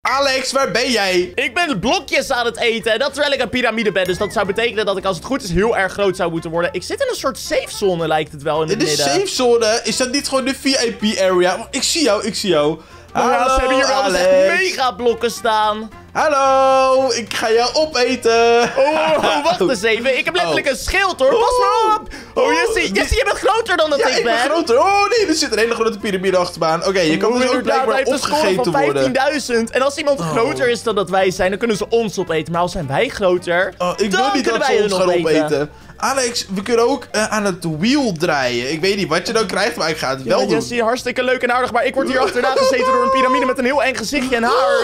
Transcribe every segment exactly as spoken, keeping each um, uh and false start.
Alex, waar ben jij? Ik ben blokjes aan het eten. En dat terwijl ik een piramide ben. Dus dat zou betekenen dat ik, als het goed is, heel erg groot zou moeten worden. Ik zit in een soort safe zone, lijkt het wel, in het In de midden. safe zone? Is dat niet gewoon de V I P area? Ik zie jou, ik zie jou. Nou ja, ze hebben hier wel dus echt mega blokken staan. Hallo, ik ga jou opeten. Oh, oh, oh, wacht eens even. Ik heb letterlijk Oh. een schild, hoor. Pas maar op. Oh, Jessie, Jessie, je bent groter dan dat Ja, ik ik ben ben. groter. Oh nee, er zit een hele grote piramide achter me aan. Oké, je kan Oh, dus ook inderdaad, hij blijkbaar heeft een score opgegeten van worden. vijftienduizend. En als iemand Oh. groter is dan dat wij zijn, dan kunnen ze ons opeten. Maar als zijn wij groter, Oh, ik wil dan niet kunnen dat wij ze hun ons gaan opeten. opeten. Alex, we kunnen ook uh, aan het wheel draaien. Ik weet niet wat je dan krijgt, maar ik ga het Ja, wel doen. Jessie, hartstikke leuk en aardig. Maar ik word hier achterna gezeten door een piramide met een heel eng gezichtje en haar.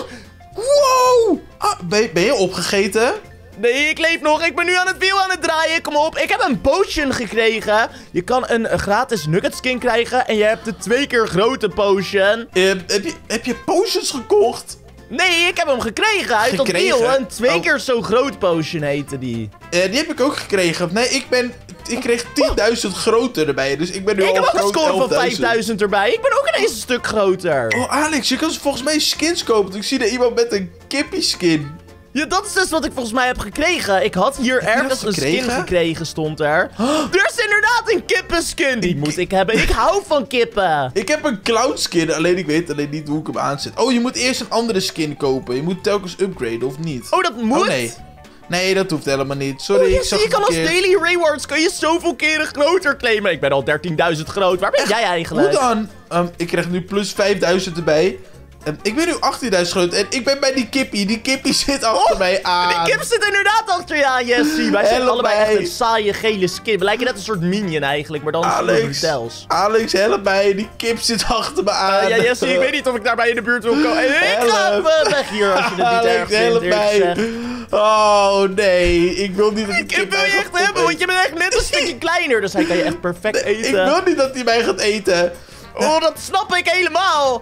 Wow! Ah, ben, ben je opgegeten? Nee, ik leef nog. Ik ben nu aan het wiel aan het draaien. Kom op. Ik heb een potion gekregen. Je kan een, een gratis nugget skin krijgen. En je hebt de twee keer grote potion. Uh, heb, je, heb je potions gekocht? Nee, ik heb hem gekregen uit dat Gekregen? wiel. Een twee Oh. keer zo groot potion heette die. Uh, die heb ik ook gekregen. Nee, ik ben... Ik kreeg tienduizend groter erbij. Dus ik ben nu Ik al heb ook een groot score van elfduizend. vijfduizend erbij. Ik ben ook ineens een stuk groter. Oh, Alex, je kan volgens mij skins kopen. Want ik zie er iemand met een kippie skin. Ja, dat is dus wat ik volgens mij heb gekregen. Ik had hier Heb je ergens dat een skin gekregen? gekregen, stond er. Er is inderdaad een kippenskin. Die moet ik hebben. Ik hou van kippen. Ik heb een clown skin, alleen ik weet alleen niet hoe ik hem aanzet. Oh, je moet eerst een andere skin kopen. Je moet telkens upgraden, of niet? Oh, dat moet? Oh, nee. Nee, dat hoeft helemaal niet. Sorry, Oh, ik yes, zag je het kan als verkeerd. daily rewards kun je zoveel keren groter claimen. Ik ben al dertienduizend groot. Waar ben jij eigenlijk? Hoe dan? Um, ik krijg nu plus vijfduizend erbij. Um, ik ben nu achttienduizend groot en ik ben bij die kippie. Die kippie zit achter Oh, mij aan. Die kip zit inderdaad achter je aan, Jessie. Wij zijn Help allebei mij. echt een saaie gele skin. We lijken net een soort minion eigenlijk, maar dan voor Alex, hotels. Alex, help mij. Die kip zit achter me aan. Uh, ja, Jessie, ik weet niet of ik daarbij in de buurt wil komen. Ik ga Help. even weg hier als je het niet Alex, erg vindt, help eerlijk mij. gezegd. Oh, nee. Ik wil niet dat die Ik kip wil mij je gaat echt hebben, want je bent echt net een stukje kleiner. Dus hij kan je echt perfect eten. Ik wil niet dat hij mij gaat eten. Oh, dat snap ik helemaal.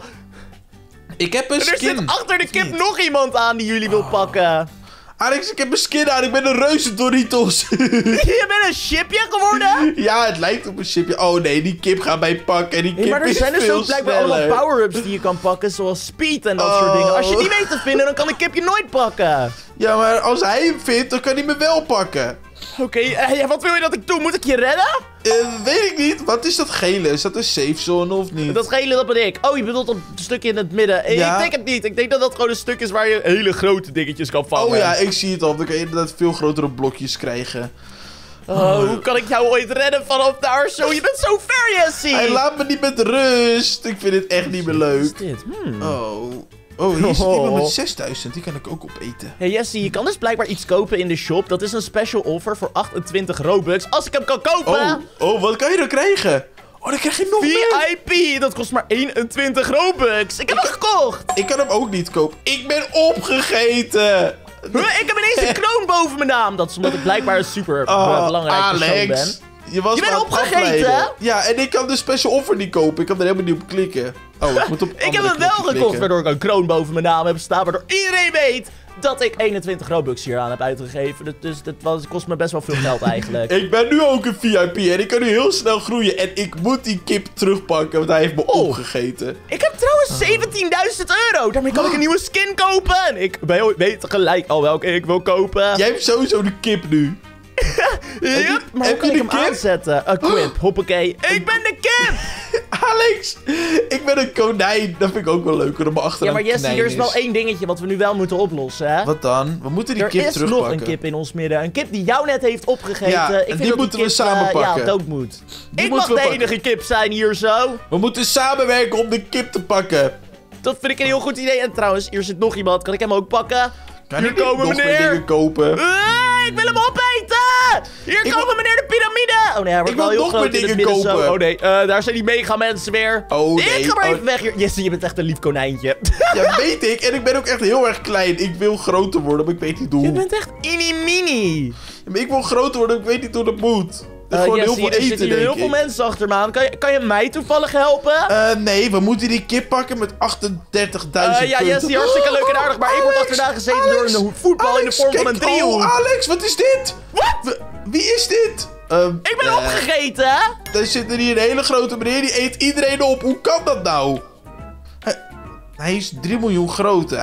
Ik heb een En er skin. zit achter de Of kip niet? nog iemand aan die jullie wil pakken. Alex, ik heb een skin aan. Ik ben een reuze Doritos. Je bent een chipje geworden? Ja, het lijkt op een chipje. Oh nee, die kip gaat mij pakken. En die kip Nee, maar er is zijn dus veel ook blijkbaar sneller. allemaal power-ups die je kan pakken, zoals speed en dat Oh. soort dingen. Als je die weet te vinden, dan kan de kip je nooit pakken. Ja, maar als hij hem vindt, dan kan hij me wel pakken. Oké, eh, ja, wat wil je dat ik doe? Moet ik je redden? Eh, weet ik niet. Wat is dat gele? Is dat een safe zone of niet? Dat gele, dat ben ik. Oh, je bedoelt dat stukje in het midden. Eh, Ja. Ik denk het niet. Ik denk dat dat gewoon een stuk is waar je hele grote dingetjes kan vangen. Oh ja, ik zie het al. Dan kan je inderdaad veel grotere blokjes krijgen. Oh, hoe kan ik jou ooit redden vanaf daar zo? Je bent zo ver, Jessie! Hij laat me niet met rust. Ik vind het echt niet meer Wat is leuk. dit? Hmm. Oh. Oh, hier zit Oh. iemand met zesduizend. Die kan ik ook opeten. Hey Jessie, je kan dus blijkbaar iets kopen in de shop. Dat is een special offer voor achtentwintig Robux. Als ik hem kan kopen! Oh, oh, wat kan je dan krijgen? Oh, dan krijg je nog meer. V I P, dat kost maar eenentwintig Robux. Ik heb hem gekocht. Ik kan hem ook niet kopen. Ik ben opgegeten. Huh, ik heb ineens een kroon boven mijn naam. Dat is omdat ik blijkbaar een super Oh, belangrijk persoon Alex. ben. Je, was Je bent maar aan het opgegeten, afleiden. hè? Ja, en ik kan de special offer niet kopen. Ik kan er helemaal niet op klikken. Oh, ik moet op Ik heb hem wel gekocht, waardoor ik een kroon boven mijn naam heb staan. Waardoor iedereen weet dat ik eenentwintig Robux hier aan heb uitgegeven. Dus- Dus dat was, kost me best wel veel geld eigenlijk. Ik ben nu ook een V I P en ik kan nu heel snel groeien. En ik moet die kip terugpakken, want hij heeft me Oh. opgegeten. Ik heb trouwens zeventienduizend euro. Daarmee kan ik een nieuwe skin kopen. Ik we- weet gelijk al welke ik wil kopen. Jij hebt sowieso de kip nu. Yep, maar hoe heb kan je ik de hem kip? aanzetten? Equip, hoppakee. Ik ben de kip! Alex, ik ben een konijn. Dat vind ik ook wel leuker om achter Ja, maar een Jessie, konijn er is wel één dingetje wat we nu wel moeten oplossen, hè? Wat dan? We moeten die Er kip is terugpakken. nog een kip in ons midden. Een kip die jou net heeft opgegeten. Ja, ik en vind die dat moeten we kip, samen eh, pakken. Ja, dood moet. Die ik mag moeten de we pakken. enige kip zijn hier zo. We moeten samenwerken om de kip te pakken. Dat vind ik een heel goed idee. En trouwens, hier zit nog iemand. Kan ik hem ook pakken? Kan Hier ik niet komen nog meer meneer. dingen kopen? Eh, ik wil hem opeten! Hier Ik komen wil- meneer de piramide! Oh nee, hij wordt Ik wel wil heel nog groot meer in het dingen midden zo. kopen. Oh nee, eh, daar zijn die mega mensen weer. Oh, nee. Ik ga maar Oh. even weg hier. Jessie, je bent echt een lief konijntje. Ja, weet ik. En ik ben ook echt heel erg klein. Ik wil groter worden, maar ik weet niet hoe. Je bent echt mini-mini. Ja, maar ik wil groter worden, ik weet niet hoe dat moet. Uh, Gewoon Jessie, heel veel er eten, zitten hier denk heel veel ik. mensen achter me aan. Kan je, kan je mij toevallig helpen? Eh, nee, we moeten die kip pakken met achtendertigduizend Eh, ja, punten. Jessie, hartstikke leuk en aardig. Maar ik word Alex, achterna gezeten Alex, door een voetbal in de Alex, vorm van kijk, een driehoek. Oh, Alex, wat is dit? Wat? Wie is dit? Ehm, Ik ben eh, opgegeten, hè? Er zit er hier een hele grote meneer, die eet iedereen op. Hoe kan dat nou? Hij, hij is drie miljoen groot. Hij,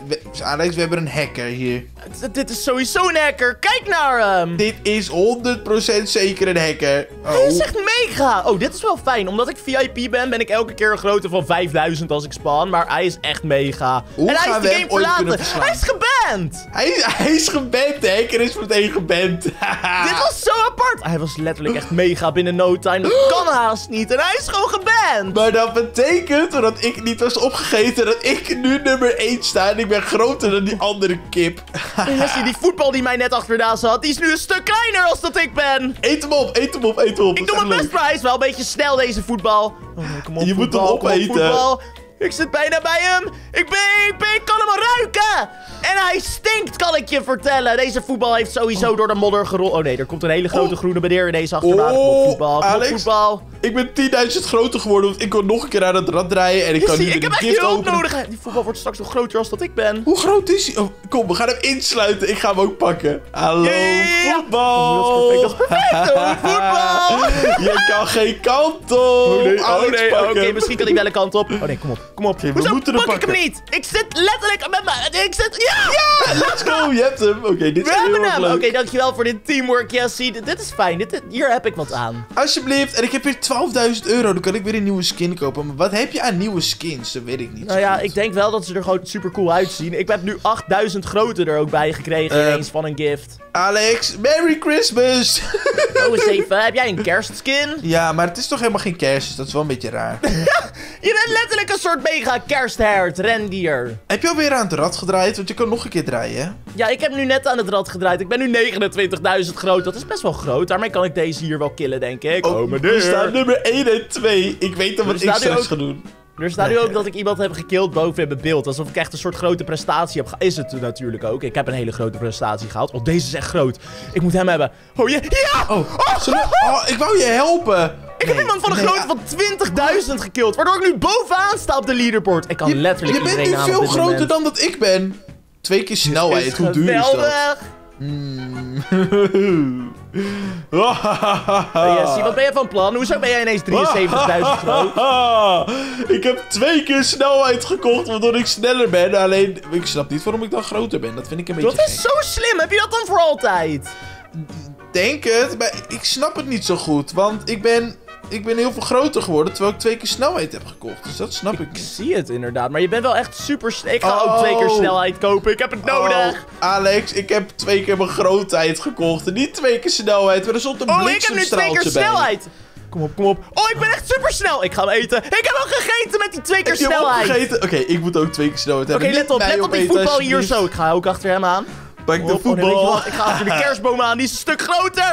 we- Alex, we hebben een hacker hier. D- dit is sowieso een hacker. Kijk naar hem. Dit is honderd procent zeker een hacker. Oh. Hij is echt mega. Oh, dit is wel fijn. Omdat ik V I P ben, ben ik elke keer een grootte van vijfduizend als ik span. Maar hij is echt mega. Hoe en hij gaan is de we game hem ooit kunnen verlaten. verslaan? Hij is geband. Hij, hij is geband, de hacker is meteen geband. Dit was zo apart. Hij was letterlijk echt mega binnen no time. Dat kan haast niet. En hij is gewoon geband. Maar dat betekent, doordat ik niet was opgegeten, dat ik nu nummer één sta en ik ben groter dan die andere kip. Jesse, die voetbal die mij net achterna zat, die is nu een stuk kleiner als dat ik ben. Eet hem op, eet hem op, eet hem op. Ik Dat doe is mijn echt best, maar hij is wel een beetje snel, deze voetbal. Oh nee, kom op, Je moet voetbal, hem kom op, opeten. voetbal. Ik zit bijna bij hem. Ik ben, ik ben, ik kan hem al ruiken. En hij stinkt, kan ik je vertellen. Deze voetbal heeft sowieso door de modder gerold. Oh nee, er komt een hele grote Oh. groene meneer in deze achterbaan. Kom op, Oh, voetbal, kom op, Alex. voetbal. Ik ben tienduizend groter geworden, want ik kon nog een keer aan het rad draaien en ik kan Zie, nu ik de heb echt gift hulp openen. nodig. Die voetbal wordt straks nog groter als dat ik ben. Hoe groot is hij? Oh, kom, we gaan hem insluiten. Ik ga hem ook pakken. Hallo, Ja, ja, ja, ja. voetbal. Oh, dat is perfect, dat is perfect. Oh, voetbal. Je kan geen kant op. Oh nee, oh Alex, nee, pak oké, hem. misschien kan ik wel een kant op. Oh nee, kom op, kom op. we Hoezo moeten hem pak ik hem pakken. niet? Ik zit letterlijk met mijn... Ik zit... Ja! Ja! Let's go, je hebt hem. Oké, dit We is heel hebben erg hem! leuk. Oké, dankjewel voor dit teamwork, Jessie. Dit, dit is fijn, dit, dit- hier heb ik wat aan. Alsjeblieft, en ik heb weer twaalfduizend euro. Dan kan ik weer een nieuwe skin kopen. Maar wat heb je aan nieuwe skins? Dat weet ik niet. Nou zo ja, goed. ik denk wel dat ze er gewoon super cool uitzien. Ik heb nu achtduizend grote er ook bij gekregen Eh. ineens van een gift. Alex, Merry Christmas! Oh, eens even. Heb jij een kerstskin? Ja, maar het is toch helemaal geen kerst, dus dat is wel een beetje raar. Je bent letterlijk een soort mega kersthert, rendier. Heb je alweer aan het rad gedraaid? Want je kan nog een keer draaien, hè? Ja, ik heb nu net aan het rad gedraaid. Ik ben nu negenentwintigduizend groot. Dat is best wel groot. Daarmee kan ik deze hier wel killen, denk ik. Oh, we staan nummer één en twee. Ik weet dan Er wat ik staat nu straks ook- ga doen. Er staat nu ook dat ik iemand heb gekild boven in mijn beeld. Alsof ik echt een soort grote prestatie heb gehaald. Is het natuurlijk ook. Ik heb een hele grote prestatie gehaald. Oh, deze is echt groot. Ik moet hem hebben. Oh, ja! Ja! Oh, zullen we- oh, ik wou je helpen. Ik heb Nee, iemand van een nee, grootte ah, van twintigduizend gekild. Waardoor ik nu bovenaan sta op de leaderboard. Ik kan Je, letterlijk je bent iedereen nu aan op veel dit groter moment. dan dat ik ben. Twee keer snelheid, Is hoe duur is dat? geweldig. Mm. Hey, Jessie, wat ben je van plan? Hoezo ben jij ineens drieënzeventigduizend groot? Ik heb twee keer snelheid gekocht, waardoor ik sneller ben. Alleen, ik snap niet waarom ik dan groter ben. Dat vind ik een beetje Dat is gek. zo slim. Heb je dat dan voor altijd? Denk het, maar ik snap het niet zo goed. Want ik ben, ik ben heel veel groter geworden, terwijl ik twee keer snelheid heb gekocht. Dus dat snap ik Ik niet. zie het inderdaad. Maar je bent wel echt super snel. Ik ga Oh. ook twee keer snelheid kopen. Ik heb het nodig. Oh, Alex, ik heb twee keer mijn grootheid gekocht. En niet twee keer snelheid, maar er stond een Oh, ik heb nu twee keer bliksemstraaltje bij. snelheid. Kom op, kom op. Oh, ik ben echt super snel. Ik ga hem eten. Ik heb al gegeten met die twee keer Heb je hem snelheid. Oké, opgegeten? Oké, ik moet ook twee keer snelheid hebben. let Niet op. mij Let op die opeten, voetbal hier alsjeblieft. zo. Ik ga ook achter hem aan. Pak de Oh, oh, nee, weet je voetbal. wat? Ik ga achter de kerstboom aan. Die is een stuk groter.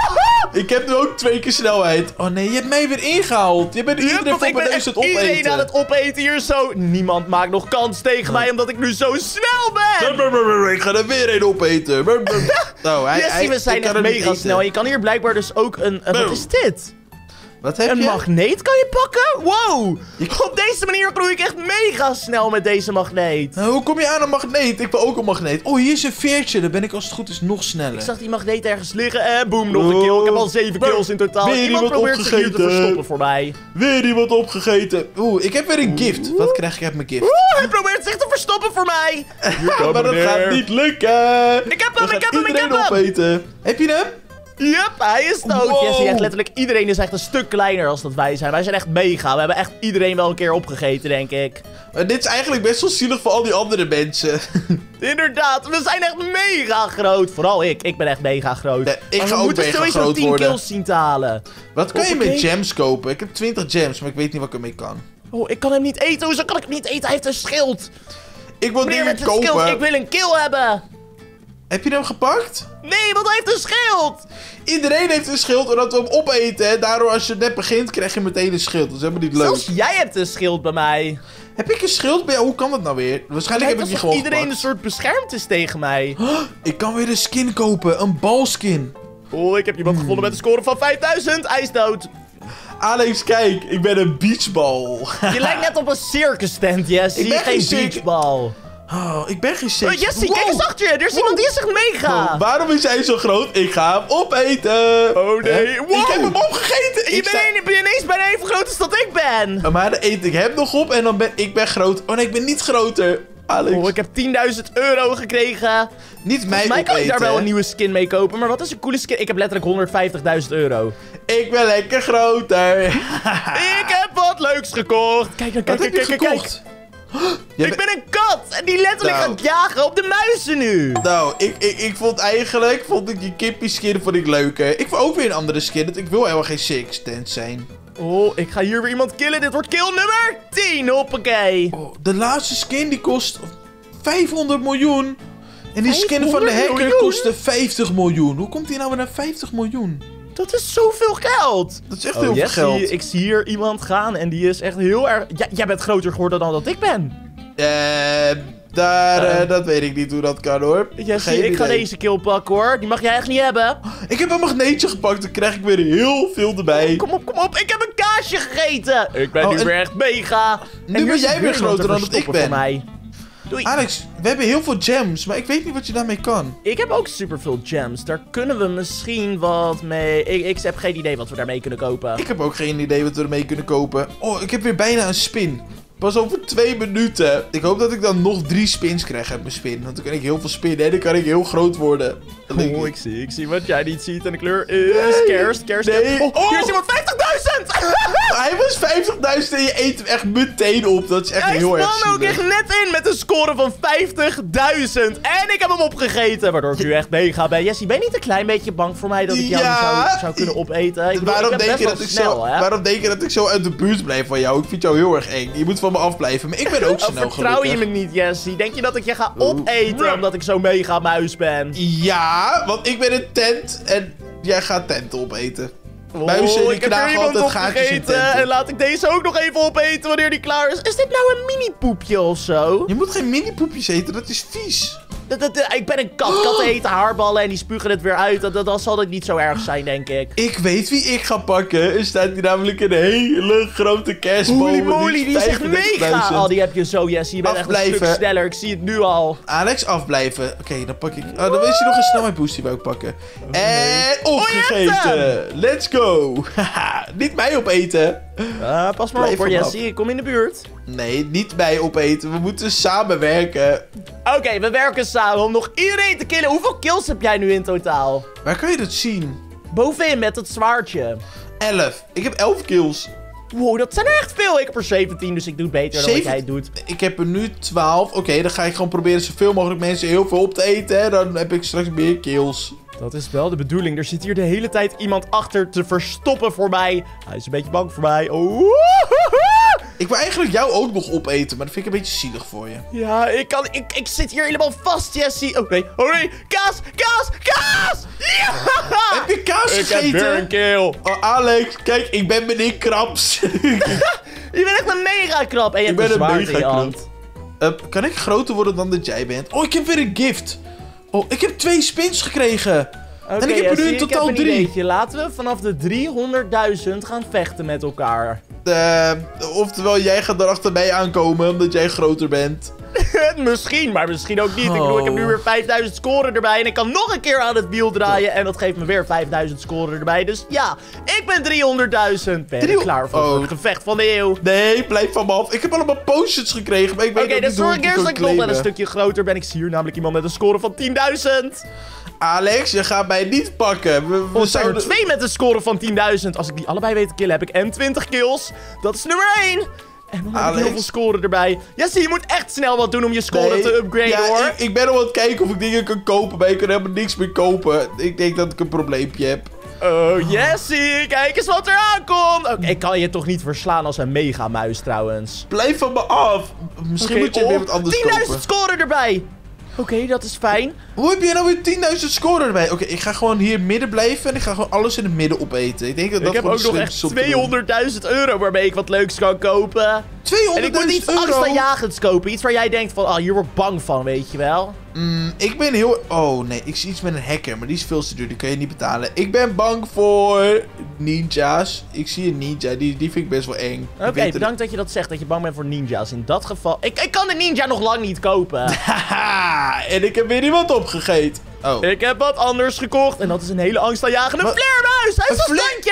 Ik heb nu ook twee keer snelheid. Oh nee, je hebt mij weer ingehaald. Je bent Hup, iedereen want van ik ben mijn echt neus het opeten. iedereen aan het opeten hier zo. Niemand maakt nog kans tegen mij omdat ik nu zo snel ben. Ik ga er weer een opeten. Nou, hij, Jessie, hij, we zijn ik kan echt hem niet mega eten. snel. Je kan hier blijkbaar dus ook een... een- wat Boom. is dit? Wat heb Een je? magneet kan je pakken? Wow! Je- Op deze manier groei ik echt mega snel met deze magneet. Nou, hoe kom je aan een magneet? Ik wil ook een magneet. Oh, hier is een veertje. Dan ben ik als het goed is nog sneller. Ik zag die magneet ergens liggen en boem, nog een kill. Ik heb al zeven Boom. kills in totaal. Weer Iemand iemand probeert zich hier te opgegeten. verstoppen voor mij. Weer iemand opgegeten. Oeh, ik heb weer een gift. Wat krijg ik uit mijn gift? Oeh, hij probeert zich te verstoppen voor mij. Ja, maar dat gaat niet lukken. Ik heb Dan hem, ik gaat heb hem, ik iedereen heb hem. opeten. Heb je hem? Yep, hij is dood. Wow. Jessie, echt letterlijk iedereen is echt een stuk kleiner als dat wij zijn. Wij zijn echt mega. We hebben echt iedereen wel een keer opgegeten, denk ik. Maar dit is eigenlijk best wel zielig voor al die andere mensen. Inderdaad, we zijn echt mega groot. Vooral ik. Ik ben echt mega groot. Nee, ik Maar ga we ook moeten mega sowieso groot tien worden. kills zien te halen. Wat kan je Hoppakee. met gems kopen? Ik heb twintig gems, maar ik weet niet wat ik ermee kan. Oh, ik kan hem niet eten. Hoezo kan ik hem niet eten? Hij heeft een schild. Ik wil Meneer nu met een kopen. schild, ik wil een kill hebben. Heb je hem gepakt? Nee, want hij heeft een schild. Iedereen heeft een schild omdat we hem opeten. En daardoor als je net begint, krijg je meteen een schild. Dat is helemaal niet leuk. Zelfs jij hebt een schild bij mij. Heb ik een schild bij jou? Hoe kan dat nou weer? Waarschijnlijk heb ik die Alsof gewoon iedereen gepakt. een soort beschermd is tegen mij. Ik kan weer een skin kopen. Een balskin. Oh, ik heb iemand gevonden met een score van vijfduizend. Hij is dood. Alex, kijk. Ik ben een beachbal. Je lijkt net op een circus tent, Jessie. Ik ben Geen geen circus- beachbal. Oh, ik ben geen Oh, seks. Jessie, kijk eens achter je. Er is iemand die is echt mega. Oh, waarom is hij zo groot? Ik ga hem opeten. Oh, nee. Hè? Wow. Ik heb hem opgegeten. Je Ik bent sta- een- ben ineens bijna even groot als dat ik ben. Maar dan eet ik hem nog op en dan ben ik ben groot. Oh nee, ik ben niet groter. Alex. Oh, ik heb tienduizend euro gekregen. Niet mij Volgens mij kan ik daar opeten. wel een nieuwe skin mee kopen. Maar wat is een coole skin? Ik heb letterlijk honderdvijftigduizend euro. Ik ben lekker groter. Ik heb wat leuks gekocht. Kijk, kijk, Wat kijk, heb je kijk, kijk. gekocht? Jij Ik bent- ben een kat en die letterlijk Nou. gaat jagen op de muizen nu. Nou, ik, ik, ik vond eigenlijk, vond ik die kippie skin vond ik leuker. Ik vond ook weer een andere skin, want ik wil helemaal geen six tent zijn. Oh, ik ga hier weer iemand killen. Dit wordt kill nummer tien. Hoppakee. Oh, de laatste skin die kost vijfhonderd miljoen. En die skin van de vijfhonderd hacker miljoen? kostte vijftig miljoen. Hoe komt die nou weer naar vijftig miljoen? Dat is zoveel geld. Dat is echt Oh, heel Jesse, veel geld. ik zie hier iemand gaan en die is echt heel erg... Ja, jij bent groter geworden dan dat ik ben. Eh, daar, Eh. eh, dat weet ik niet hoe dat kan hoor. Jesse, Geen ik ga idee. deze kill pakken hoor. Die mag jij echt niet hebben. Ik heb een magneetje gepakt, dan krijg ik weer heel veel erbij. Kom op, kom op. Ik heb een kaasje gegeten. Ik ben Oh, nu en- weer echt mega. Nu En hier ben zit jij weer iemand groter te dan dat ik verstoppen ben. voor mij. Doei. Alex, we hebben heel veel gems, maar ik weet niet wat je daarmee kan. Ik heb ook superveel gems. Daar kunnen we misschien wat mee... Ik, ik heb geen idee wat we daarmee kunnen kopen. Ik heb ook geen idee wat we ermee kunnen kopen. Oh, ik heb weer bijna een spin. Pas over twee minuten. Ik hoop dat ik dan nog drie spins krijg uit mijn spin. Want dan kan ik heel veel spinnen en dan kan ik heel groot worden. Dan denk Oh, ik- ik zie, ik zie wat jij niet ziet. En de kleur is kerst, kerst, Nee. kerst. Oh, Oh. hier is iemand vijftigduizend! Hij was vijftigduizend en je eet hem echt meteen op. Dat is echt Hij heel erg spawn ook zielig. echt net in met een score van vijftigduizend. En ik heb hem opgegeten, waardoor ik nu echt mega ben. Jessie, ben je niet een klein beetje bang voor mij dat ik jou Ja. zou, zou kunnen opeten? Ik bedoel, Waarom ik ben denk, je best dat wel ik snel, zo, hè? waarom denk je dat ik zo uit de buurt blijf van jou? Ik vind jou heel erg eng. Je moet van me afblijven. Maar ik ben ook Oh, snel vertrouw je gelukkig. me niet, Jessie? Denk je dat ik je ga opeten omdat ik zo'n mega muis ben? Ja, want ik ben een tent en jij gaat tenten opeten. Muizen die Oh, ik heb er knagen iemand altijd gaatjes in opgegeten. tenten. En laat ik deze ook nog even opeten wanneer die klaar is. Is dit nou een mini-poepje of zo? Je moet geen mini-poepjes eten, dat is vies. Dat, dat, dat- ik ben een kat. Katten eten haarballen en die spugen het weer uit. Dat, dat, dan zal het niet zo erg zijn, denk ik. Ik weet wie ik ga pakken. Er staat hier namelijk een hele grote kerstboom. Holy moly, die is echt mega. vijfendertigduizend. Oh, die heb je zo, Jesse. Je bent echt een Afblijven. stuk sneller. Ik zie het nu al. Alex, afblijven. Oké, dan pak ik... Oh, dan is hij nog een snelheid boost die we ook pakken. En Oh, je hebt opgegeten. Let's go. Haha, niet mij opeten. Ah, pas maar Blijf op hoor, van me Jesse. Ik kom in de buurt. Nee, niet mij opeten. We moeten samenwerken. Oké, we werken samen om nog iedereen te killen. Hoeveel kills heb jij nu in totaal? Waar kan je dat zien? Bovenin met het zwaardje. elf. Ik heb elf kills. Wow, dat zijn er echt veel. Ik heb er zeventien, dus ik doe het beter dan wat Zeven- jij het doet. Ik heb er nu twaalf. Oké, dan ga ik gewoon proberen zoveel mogelijk mensen heel veel op te eten. Hè. Dan heb ik straks meer kills. Dat is wel de bedoeling. Er zit hier de hele tijd iemand achter te verstoppen voor mij. Hij is een beetje bang voor mij. Oh. Ik wil eigenlijk jou ook nog opeten, maar dat vind ik een beetje zielig voor je. Ja, ik kan... Ik, ik zit hier helemaal vast, Jesse. Oh nee, oh nee. Kaas, kaas, kaas! Ja! Heb je kaas Ik heb gegeten? weer een kill. Oh, Alex, kijk, ik ben meneer Krabs. Je bent echt een mega krap. En je Ik hebt ben een een zwaard in je mega hand. Uh, kan ik groter worden dan dat jij bent? Oh, ik heb weer een gift. Oh, ik heb twee spins gekregen. Oké, en ik heb er nu Jesse, in totaal ik heb een drie. ideetje. Laten we vanaf de driehonderdduizend gaan vechten met elkaar. Uh, oftewel, jij gaat er achter mij aankomen omdat jij groter bent. Misschien, maar misschien ook niet. Ik bedoel, ik heb nu weer vijfduizend scoren erbij. En ik kan nog een keer aan het wiel draaien. En dat geeft me weer vijfduizend scoren erbij. Dus ja, ik ben driehonderdduizend. Ben je Drie- klaar voor Oh. het gevecht van de eeuw? Nee, blijf van me af. Ik heb allemaal potions gekregen, maar ik weet Oké, nog dan niet hoe zorg ik ik die eerst kan dat ik nog wel een claimen. stukje groter ben. Ik zie hier namelijk iemand met een score van tienduizend. Alex, je gaat mij niet pakken. We, we Of zijn er zouden... twee met een score van tienduizend. Als ik die allebei weet te killen, heb ik en twintig kills. Dat is nummer één. En dan heb ik Alex. heel veel scoren erbij. Jesse, je moet echt snel wat doen om je score Nee, te upgraden, ja, hoor. Ik, ik ben al aan het kijken of ik dingen kan kopen, maar ik kan helemaal niks meer kopen. Ik denk dat ik een probleempje heb. Oh, Jesse, kijk eens wat er aankomt. Oké, ik kan je toch niet verslaan als een megamuis, trouwens. Blijf van me af. Misschien Oké, moet je oh, weer wat anders kopen. tienduizend scoren erbij. Oké, dat is fijn. Hoe heb je nou weer tienduizend score erbij? Oké, ik ga gewoon hier midden blijven en ik ga gewoon alles in het midden opeten. Ik denk dat dat Ik heb gewoon ook de nog echt slimste is om te doen. tweehonderdduizend euro waarmee ik wat leuks kan kopen. En ik moet tweehonderdduizend iets euro? angstaanjagends kopen. Iets waar jij denkt van, ah, hier word ik bang van, weet je wel. Mm, ik ben heel... Oh nee, ik zie iets met een hacker, maar die is veel te duur. Die kan je niet betalen. Ik ben bang voor ninja's. Ik zie een ninja, die, die vind ik best wel eng. Ik Oké, weet er- bedankt dat je dat zegt, dat je bang bent voor ninja's. In dat geval... Ik, ik kan de ninja nog lang niet kopen. Haha, en ik heb weer iemand opgegeten. Oh. Ik heb wat anders gekocht. En dat is een hele angstaanjagende Wat? vleermuis. Hij is Een een vle- standje.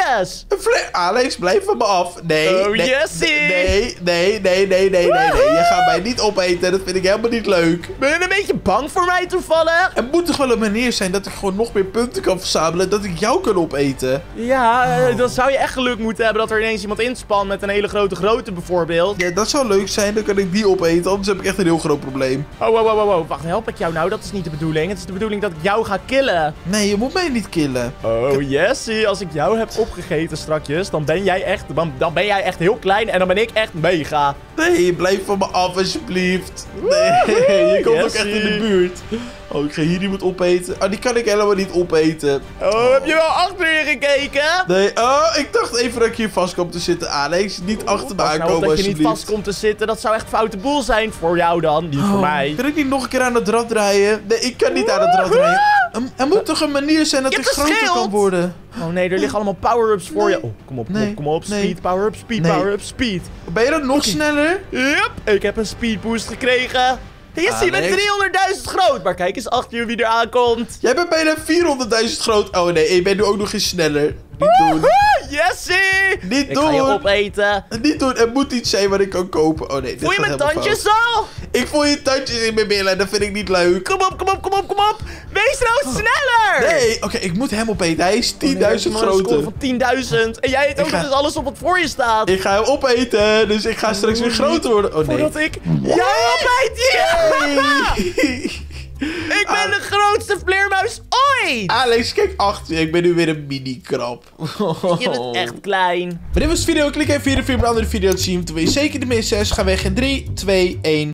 flesjes. Een fle- Alex, blijf van me af. Nee. Oh, nee, Jessie. Nee, nee, nee, nee, nee, nee, nee. Je gaat mij niet opeten. Dat vind ik helemaal niet leuk. Ben je een beetje bang voor mij toevallig? Er moet toch wel een manier zijn dat ik gewoon nog meer punten kan verzamelen. Dat ik jou kan opeten. Ja, uh, dan zou je echt geluk moeten hebben dat er ineens iemand inspant met een hele grote grootte bijvoorbeeld. Ja, dat zou leuk zijn. Dan kan ik die opeten. Anders heb ik echt een heel groot probleem. Oh, wow, wow, wow, wow. Wacht, help ik jou nou? Dat is niet de bedoeling. Het is de bedoeling dat ik jou ga killen. Nee, je moet mij niet killen. Oh, Jessie. Als ik jou heb opgegeten strakjes, dan ben jij echt, dan, dan ben jij echt heel klein en dan ben ik echt mega. Nee, blijf van me af alsjeblieft. Nee, je komt ook echt Jessie. in de buurt. Oh, ik ga hier iemand opeten. Oh, die kan ik helemaal niet opeten. Oh, heb je wel achter je gekeken? Nee, oh, ik dacht even dat ik hier vast kom te zitten, Alex. Niet achter me Pas nou op aankomen, dat je niet alsjeblieft. vast komt te zitten. Dat zou echt foute boel zijn voor jou dan, niet voor Oh, mij. kan ik niet nog een keer aan het rad draaien? Nee, ik kan niet aan het rad draaien. Er, er moet toch een manier zijn dat Je ik hebt een groter schild. kan worden? Oh nee, er liggen allemaal power-ups voor Nee. je. Oh, kom op, kom Nee. op, kom op. Nee. Speed, power-up, speed, Nee. power-up, speed. Ben je dan nog sneller? Yep, ik heb een speed boost gekregen. Jessie, je bent Alex. driehonderdduizend groot. Maar kijk eens achter je wie er aankomt. Jij bent bijna vierhonderdduizend groot. Oh nee, ik ben nu ook nog eens sneller. Niet doen. Woehoe, Jessie! Niet Ik ga je doen. opeten. Niet doen. Er moet iets zijn wat ik kan kopen. Oh nee, dit Voel je gaat mijn helemaal tandjes fout. al? Ik voel je tandjes in mijn billen. Dat vind ik niet leuk. Kom op, kom op, kom op, kom op. Wees nou sneller! Nee, oké, ik moet hem opeten. Hij is tienduizend Oh, nee, dat is maar een score groter. van tienduizend. En jij eet ook ga- nog eens alles op wat voor je staat. Ik ga hem opeten, dus ik ga straks weer groter worden. Oh nee. Voordat ik jou opeet. Ja! Ik ben de grootste vleermuis ooit! Alex, kijk achter je. Ik ben nu weer een mini-krab. Je bent echt klein. Maar dit was de video. Klik even hier de video om een andere video te zien. Toen wil je zeker de min zes. Ga weg in drie, twee, één.